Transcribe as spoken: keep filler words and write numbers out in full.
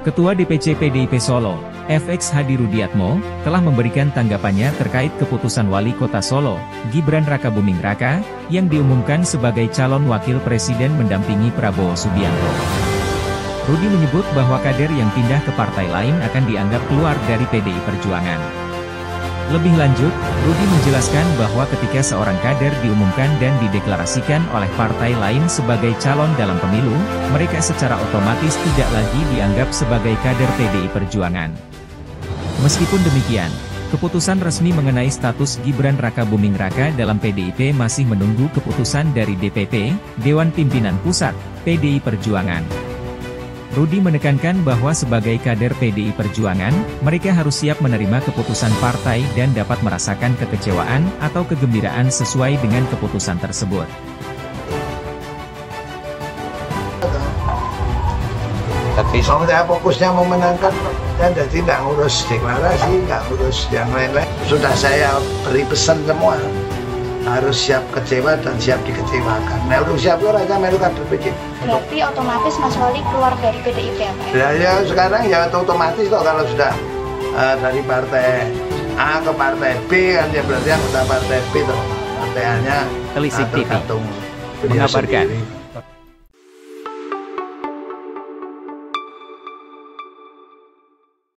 Ketua D P C P D I P Solo, F X Hadi Rudiatmo, telah memberikan tanggapannya terkait keputusan Wali Kota Solo, Gibran Rakabuming Raka, yang diumumkan sebagai calon wakil presiden mendampingi Prabowo Subianto. Rudi menyebut bahwa kader yang pindah ke partai lain akan dianggap keluar dari P D I Perjuangan. Lebih lanjut, Rudi menjelaskan bahwa ketika seorang kader diumumkan dan dideklarasikan oleh partai lain sebagai calon dalam pemilu, mereka secara otomatis tidak lagi dianggap sebagai kader P D I Perjuangan. Meskipun demikian, keputusan resmi mengenai status Gibran Rakabuming Raka dalam P D I P masih menunggu keputusan dari D P P, Dewan Pimpinan Pusat, P D I Perjuangan. Rudi menekankan bahwa sebagai kader P D I Perjuangan, mereka harus siap menerima keputusan partai dan dapat merasakan kekecewaan atau kegembiraan sesuai dengan keputusan tersebut. Tapi saya fokusnya memenangkan dan jadi nggak ngurus deklarasi, nggak ngurus yang lain-lain. Sudah saya beri pesan semua, harus siap kecewa dan siap dikecewakan. Melu siap lo aja melu kader P D I. Berarti otomatis Mas Wali keluar dari P D I P ya Pak? Ya, ya sekarang ya otomatis loh kalau sudah uh, dari partai A ke partai B kan ya berarti anggota partai B tuh. Partai A-nya Telisik T V tergantung mengabarkan. sendiri.